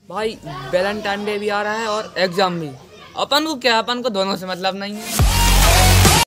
भाई Valentine day भी आ रहा है और एग्जाम भी। अपन को क्या, अपन को दोनों से मतलब नहीं है।